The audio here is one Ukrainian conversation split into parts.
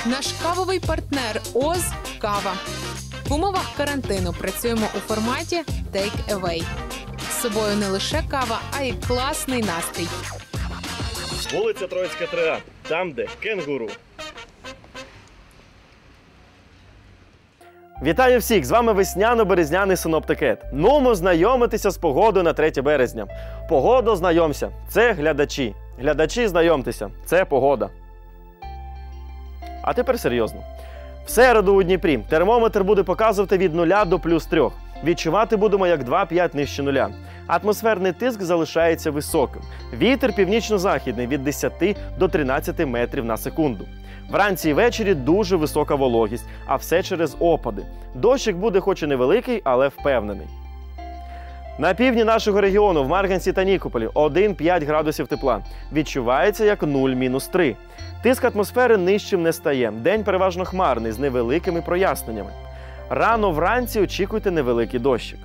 Наш кавовий партнер ОЗ «Кава». В умовах карантину працюємо у форматі «Take Away». З собою не лише кава, а й класний настрій. Вулиця Троїцька, 3А. Там, де кенгуру. Вітаю всіх! З вами весняно-березняний синоптик. Нумо знайомитися з погодою на 3 березня. Погода, знайомся. Це глядачі. Глядачі, знайомтеся. Це погода. А тепер серйозно. В середу у Дніпрі термометр буде показувати від 0 до +3. Відчувати будемо як 2,5 нижче нуля. Атмосферний тиск залишається високим. Вітер північно-західний від 10 до 13 метрів на секунду. Вранці і ввечері дуже висока вологість, а все через опади. Дощик буде хоч і невеликий, але впевнений. На півдні нашого регіону в Марганці та Нікополі 1-5 градусів тепла. Відчувається як 0-3. Тиск атмосфери нижчим не стає. День переважно хмарний, з невеликими проясненнями. Рано вранці очікуйте невеликий дощик.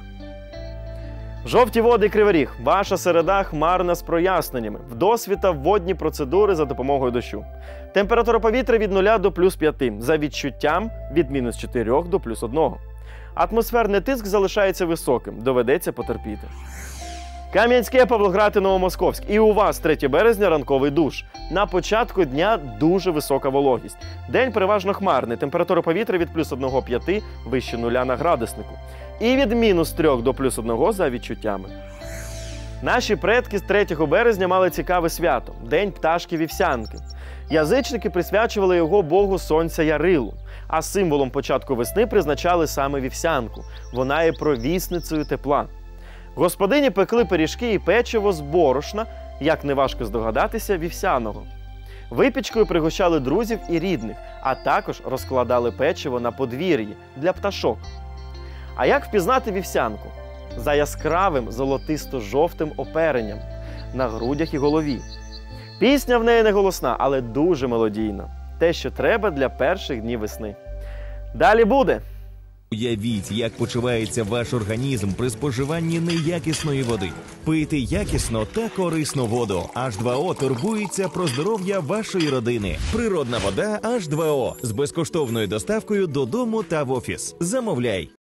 Жовті води, Кривий Ріг. Ваша середа хмарна з проясненнями. Вдосвіта водні процедури за допомогою дощу. Температура повітря від 0 до +5. За відчуттям від -4 до +1. Атмосферний тиск залишається високим. Доведеться потерпіти. Кам'янське, Павлоград і Новомосковськ. І у вас 3 березня ранковий душ. На початку дня дуже висока вологість. День переважно хмарний. Температура повітря від +1,5 вище 0 на градуснику. І від -3 до +1 за відчуттями. Наші предки з 3 березня мали цікаве свято – День пташки-вівсянки. Язичники присвячували його богу сонця Ярилу, а символом початку весни призначали саме вівсянку. Вона є провісницею тепла. Господині пекли пиріжки і печиво з борошна, як неважко здогадатися, вівсяного. Випічкою пригощали друзів і рідних, а також розкладали печиво на подвір'ї для пташок. А як впізнати вівсянку? За яскравим золотисто-жовтим оперенням на грудях і голові. Пісня в неї не голосна, але дуже мелодійна. Те, що треба для перших днів весни. Далі буде! Уявіть, як почувається ваш організм при споживанні неякісної води. Пийте якісно та корисну воду. H2O турбується про здоров'я вашої родини. Природна вода H2O з безкоштовною доставкою додому та в офіс. Замовляй!